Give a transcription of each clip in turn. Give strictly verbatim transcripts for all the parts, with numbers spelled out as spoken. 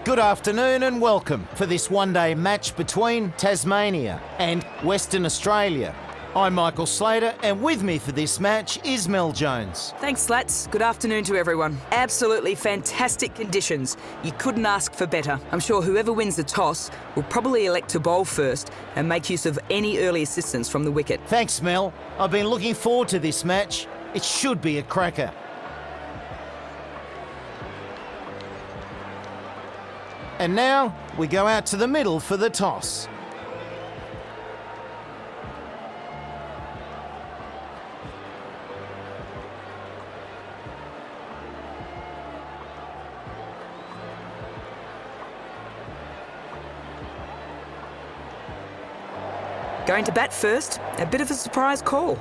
Good afternoon and welcome for this one-day match between Tasmania and Western Australia. I'm Michael Slater, and with me for this match is Mel Jones. Thanks, Slats. Good afternoon to everyone. Absolutely fantastic conditions. You couldn't ask for better. I'm sure whoever wins the toss will probably elect to bowl first and make use of any early assistance from the wicket. Thanks, Mel. I've been looking forward to this match. It should be a cracker. And now we go out to the middle for the toss. Going to bat first, a bit of a surprise call.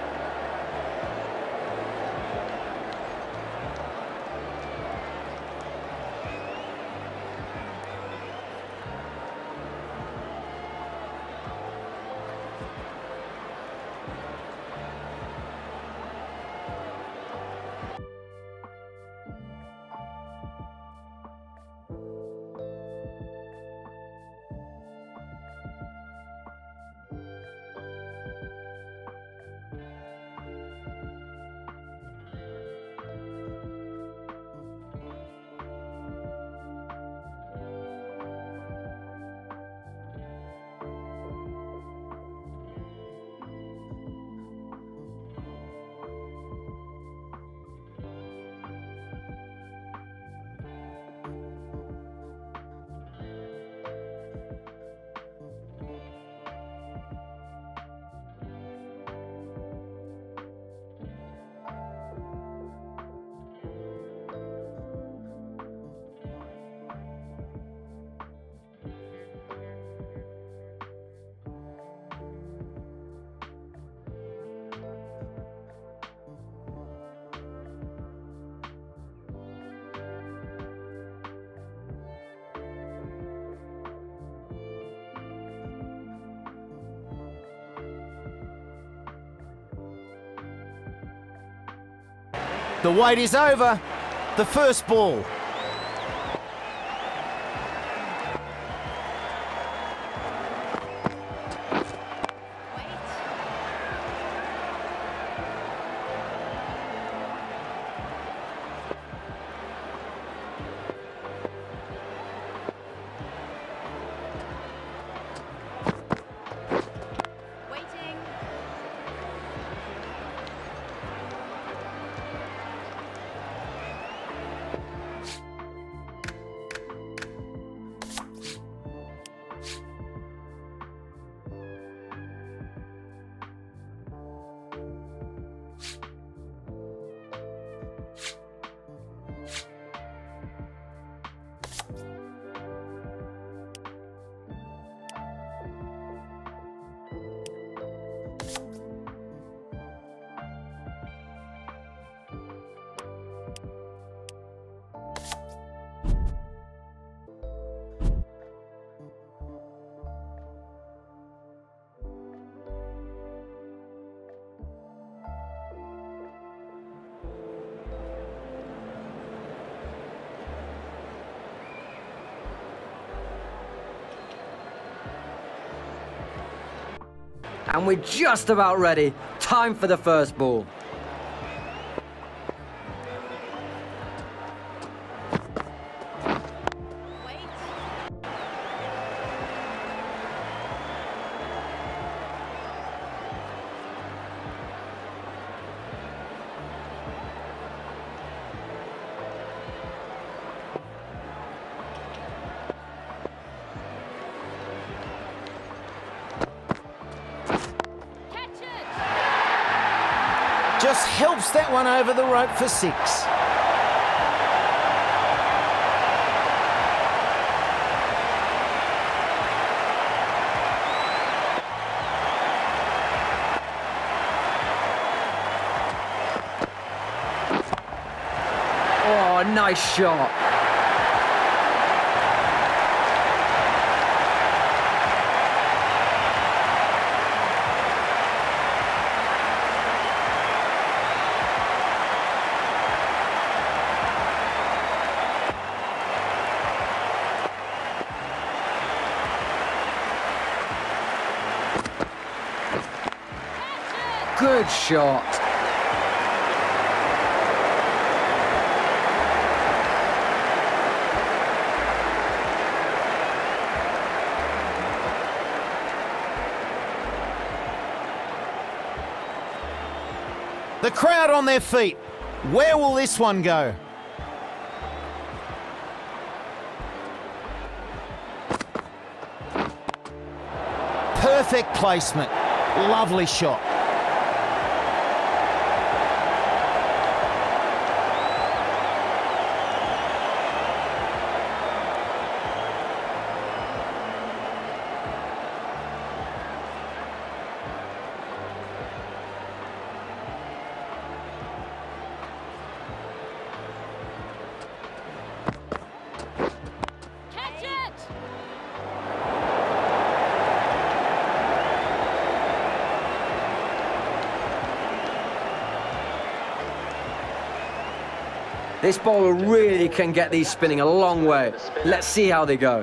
The wait is over. The first ball. And we're just about ready. Time for the first ball. Just helps that one over the rope for six. Oh, nice shot. Good shot. The crowd on their feet. Where will this one go? Perfect placement. Lovely shot. This bowler really can get these spinning a long way. Let's see how they go.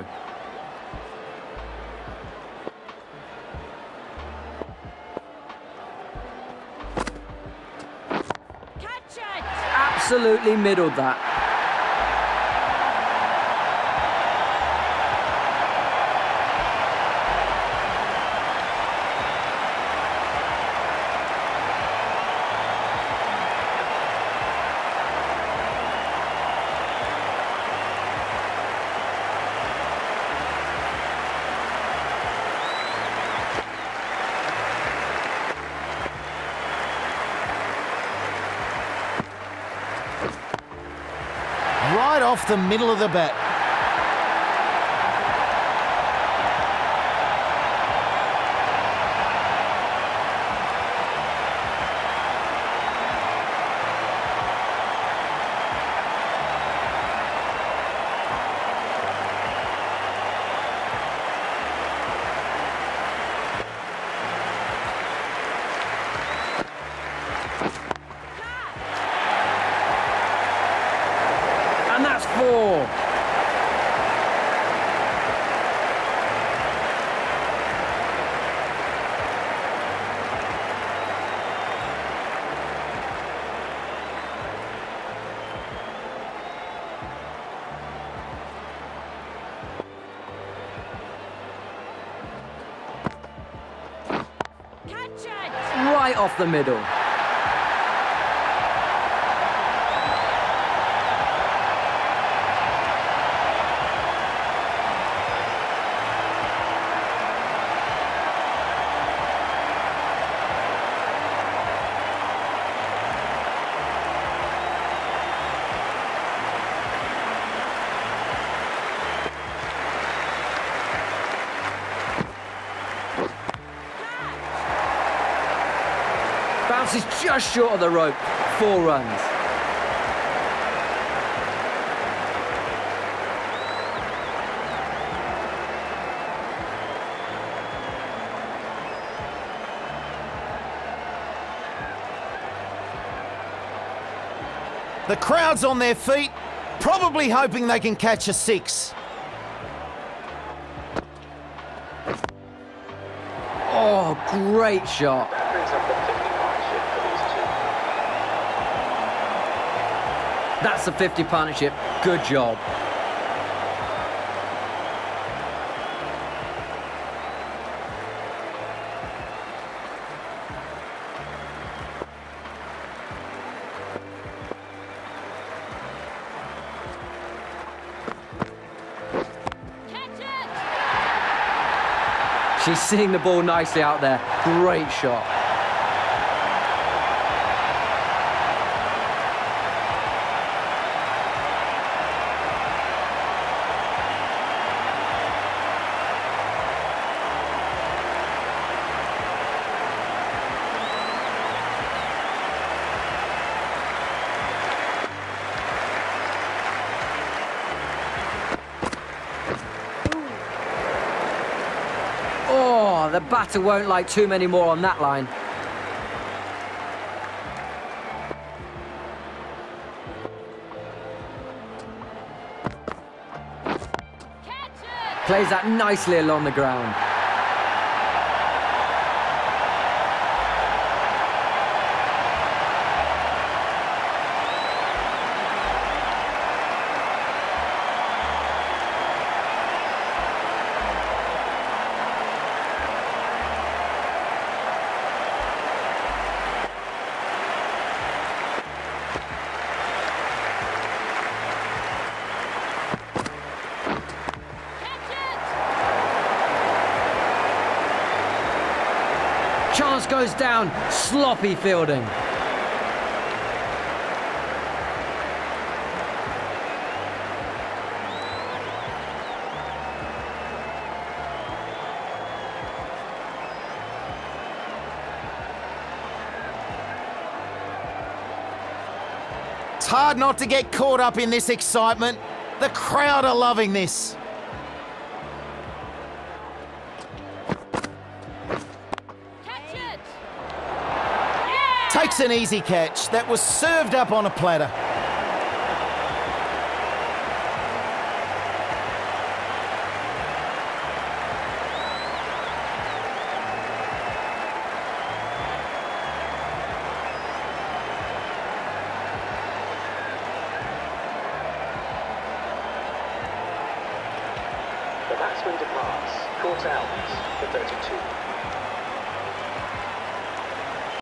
Catch it! Absolutely middled that. Right off the middle of the bat. And that's four. Catch it! Right off the middle. Bounces just short of the rope. Four runs. The crowd's on their feet, probably hoping they can catch a six. Oh, great shot. That brings up the fifty partnership for these two. That's a fifty partnership. Good job. Catch it! She's seeing the ball nicely out there. Great shot. Oh, the batter won't like too many more on that line. Catch it! Plays that nicely along the ground. Pass goes down. Sloppy fielding. It's hard not to get caught up in this excitement. The crowd are loving this. Catch it. Takes an easy catch that was served up on a platter. The batsman departs. Caught out for thirty-two.